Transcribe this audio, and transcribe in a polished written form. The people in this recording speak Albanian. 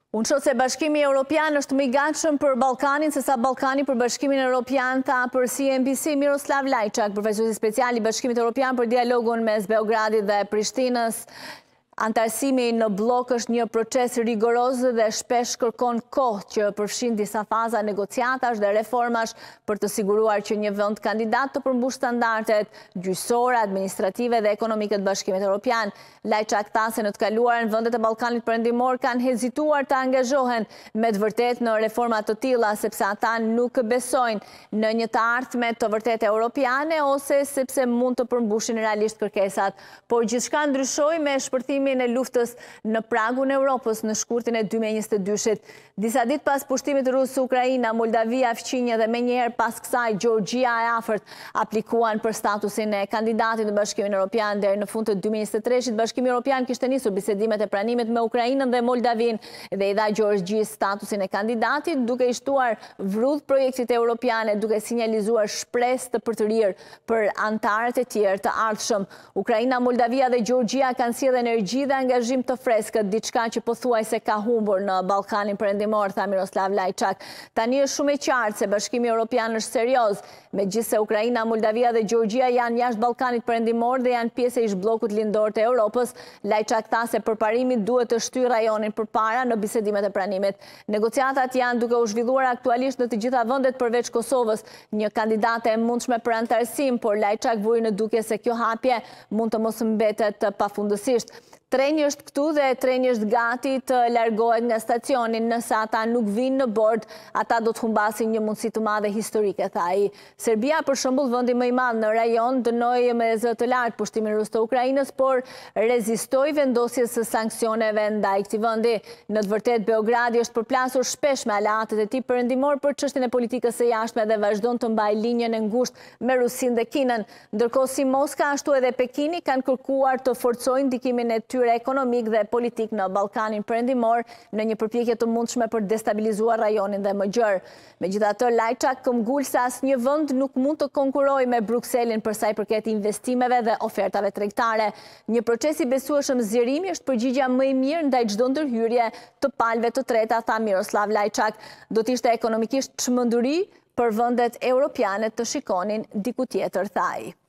Unë shoh se Bashkimi Evropian është më i gatshëm për Ballkanin sesa Ballkani për Bashkimin Evropian, tha për CNBC Miroslav Lajçak, profesor special i Bashkimit Evropian për dialogun mes Beogradit dhe Prishtinës. Antarësimi në blok është një proces rigoroz dhe shpesh kërkon kohë që përfshin disa faza negociatash dhe reformash për të siguruar që një vend kandidat të përmbush standardet gjyqësore, administrative dhe ekonomike të Bashkimit Evropian. Lajçak tha se në të kaluarën vendet e Ballkanit Perëndimor kanë hezituar të angazhohen me të vërtetë në reforma të tilla sepse ata nuk besojnë në një të ardhme të vërtetë europiane ose sepse mund të përmbushin realisht kërkesat. Por gjithçka ndryshoi me shpërthimin e luftës në pragun e Europës në shkurtin e 2022-shit. Disa ditë pas pushtimit rus Ukraina, Moldavia, Fqinje dhe menjëherë pas kësaj Gjorgjia e afërt aplikuan për statusin e kandidatit në Bashkimin Evropian. Deri në fund të 2023-shit, Bashkimi Evropian kishte nisur bisedimet e pranimit me Ukrainën dhe Moldavin dhe i dha Gjorgjisë statusin e kandidatit, duke i shtuar vrudh projektit evropiane, duke sinjalizuar shpresë të përtërir për antarët e tjerë të ardhshëm. Ukraina, Moldavia dhe Gjorgjia kanë sjellë energji dhe angazhim të freskët, diçka që pothuajse ka humbur në Ballkanin Perëndimor, tha Miroslav Lajçak. Tani është shumë e qartë se Bashkimi Evropian është serioz, megjithse Ukraina, Moldavia dhe Gjorgjia janë jashtë Ballkanit Perëndimor dhe janë pjesë e ish bllokut lindor të Europës. Lajçak tha se përparimi duhet të shtyjë rajonin përpara në bisedimet e pranimit. Negociatat janë duke u zhvilluar aktualisht në të gjitha vendet përveç Kosovës, një kandidate e mundshme për antarësim, por Lajçak vuri në dukje se kjo hapje mund të mos mbetet pafundësisht. Treni është këtu dhe treni është gati të largohet nga stacioni. Nëse ata nuk vinë në bord, ata do të humbasin një mundësi të madhe historike, tha ai. Serbia, për shembull, vendi më i madh në rajon, dënoi me zë të lartë pushtimin rus të Ukrainës, por rezistoi vendosjes së sanksioneve ndaj këtij vendi. Në të vërtetë, Beogradi është përplasur shpesh me aleatët e tij perëndimor për çështjen e politikës së jashtme dhe vazhdon të mbajë linjën e ngushtë me Rusinë dhe Kinën. Ndërkohë si Moska ashtu edhe Pekini kanë kërkuar të forcojnë ndikimin e ekonomik dhe politik në Ballkanin Perëndimor në një përpjekje të mundshme për destabilizuar rajonin dhe më gjerë. Megjithatë, Lajçak këmbgul se asnjë vend nuk mund të konkurrojë me Brukselin për sa i përket investimeve dhe ofertave tregtare. Një proces i besueshëm zgjerimi është përgjigjja më e mirë ndaj çdo ndërhyrje të palëve të treta, tha Miroslav Lajçak. Do të ishte ekonomikisht çmenduri për vendet europiane të shikonin diku tjetër, tha ai.